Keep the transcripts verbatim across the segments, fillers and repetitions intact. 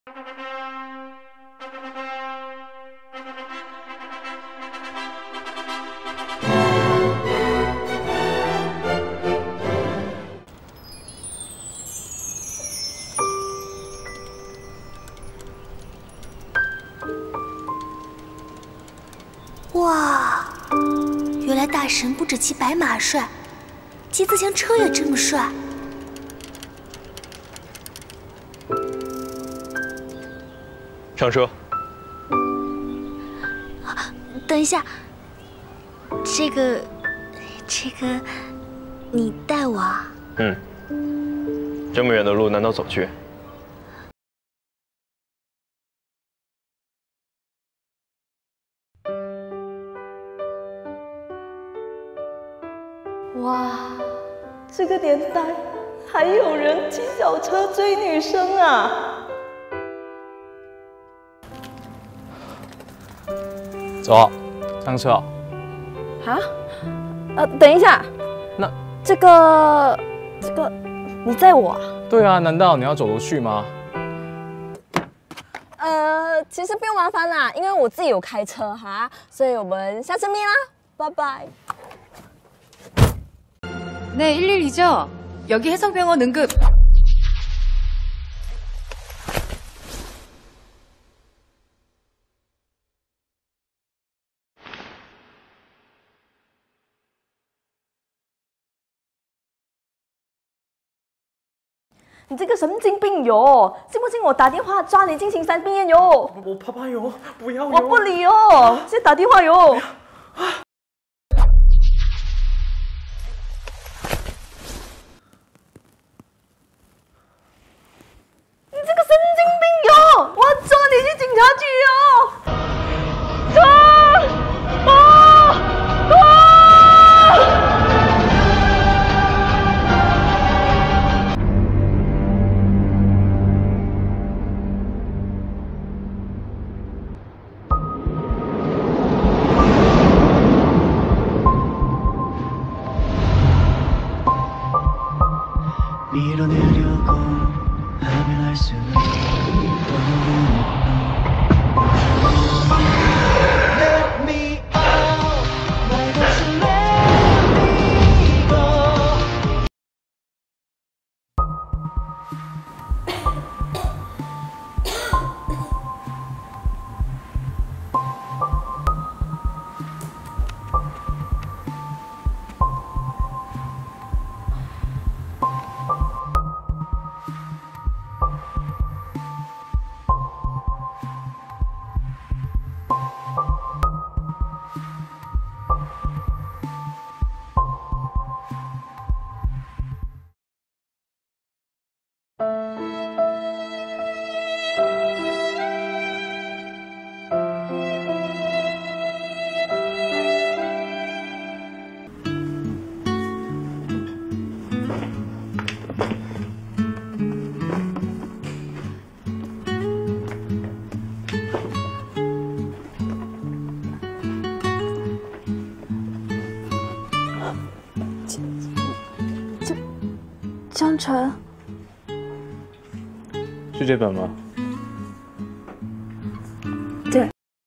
哇，原来大神不止骑白马帅，骑自行车也这么帅。 上车。 啊，等一下，这个，这个，你带我啊？ 嗯，这么远的路难道走去？ 哇，这个年代还有人骑脚车追女生啊！ 走，上车。 啊？呃，等一下， 那这个这个，你载我啊？ 对啊，难道你要走路去吗？ 呃，其实不用麻烦啦，因为我自己有开车哈，所以我们下次见啦，拜拜。 네, 일일이죠? 여기 해성병원 응급. 你这个神经病哟！信不信我打电话抓你进行三病院哟？ 我怕怕哟，不要！ 我不理哦，先打电话哟。 你这个神经病哟！我要抓你去警察局哟！抓！啊！啊！ 밀어내려고 하면 할수록 떠오르는 Let me out 말 없이 let me go 江辰， 是这本吗？ 对。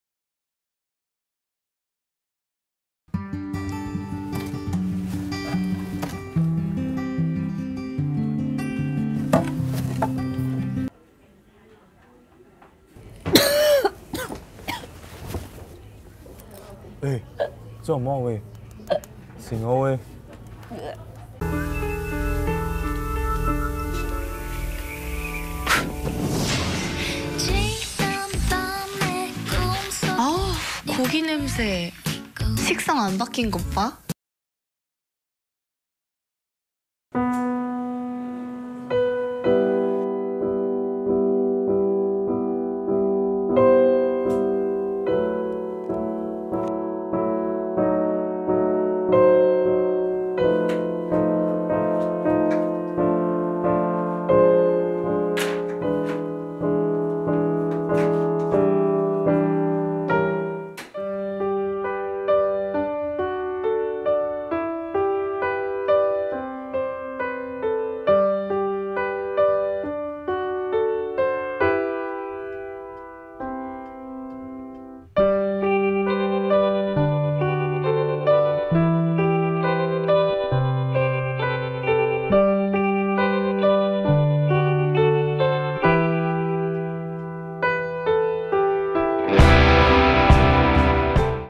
誒，做乜喂？成我喂？ 고기 냄새. 식상 안 바뀐 것 봐.